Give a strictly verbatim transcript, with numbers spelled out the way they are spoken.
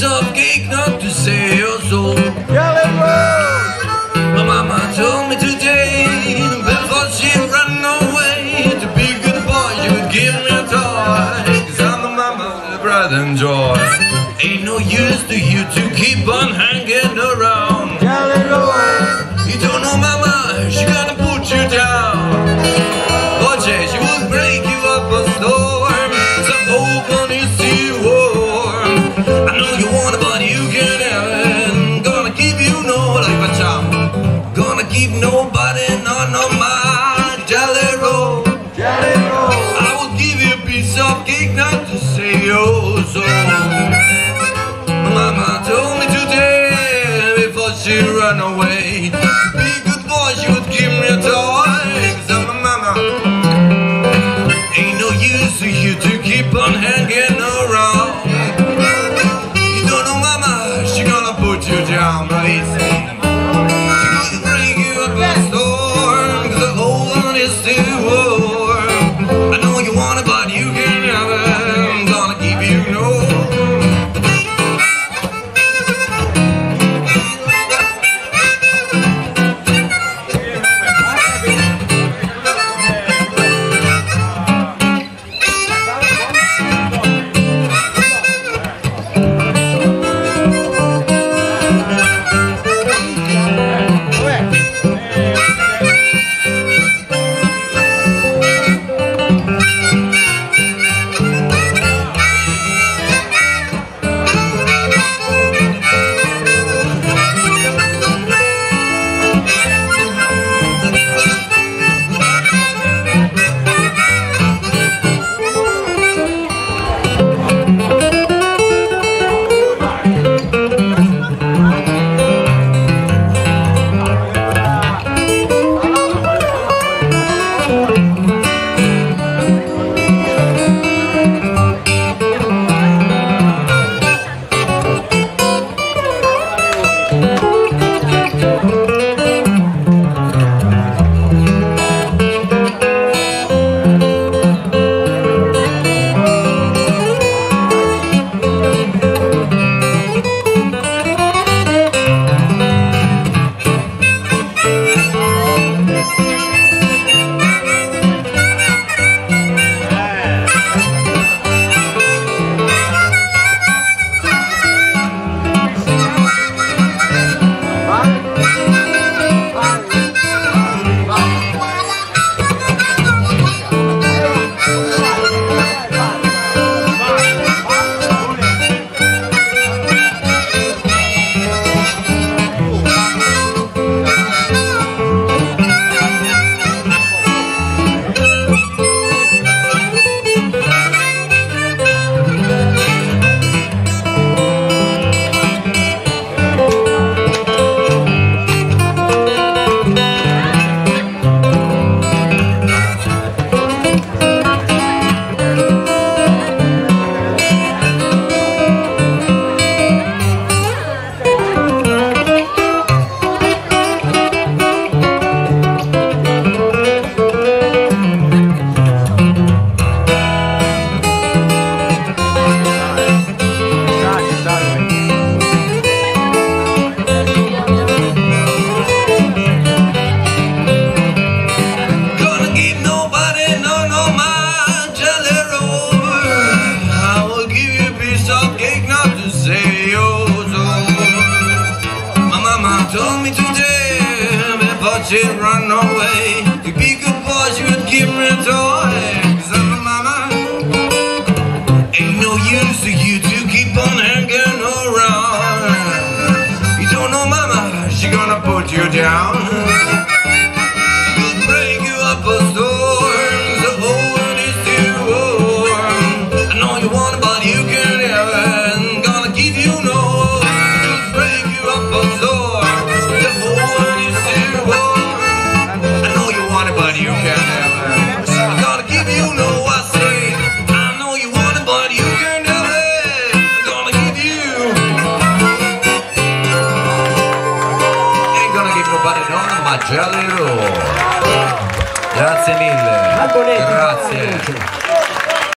piece of cake, not to say your soul. Jelly Roll! My mama told me today, before she ran away, to be a good boy, you would give me a toy. Cause I'm the mama, the pride and joy. Ain't no use to you to keep on hanging around. Jelly Roll! You don't know mama, she gonna put you down. Watch it, she will break you up a storm. So open is too warm. I know you want it, but you can't have it. Gonna keep you no like a charm. Gonna keep nobody, no, no, my Jelly Roll. Jelly Roll! I will give you a piece of cake, not to say your soul. Mama told me today, before she ran away, to be a good boy, she would give me a toy. Cause I'm a mama. Ain't no use for you to keep on hanging around. You don't know mama, she gonna put you down, right? She gonna bring you up a storm. Cause the whole one is too warm. I know you want it, but you can't have it. I'm gonna keep you no. Told me today, before she run away, to be good boy, she would give me a toy. Cause I'm a mama. Ain't no use to you to keep on hanging around. You don't know mama, she gonna put you down. She'll break you up a storm. The whole world is too warm. I know you want it, but you can't have it. Gonna give you no. She'll break you up a storm. But you can't have it. I'm gonna give you no, I say. I know you want it, but you can't have it. I'm gonna give you. Ain't gonna give nobody no, ma Jelly Roll. Grazie mille. Grazie.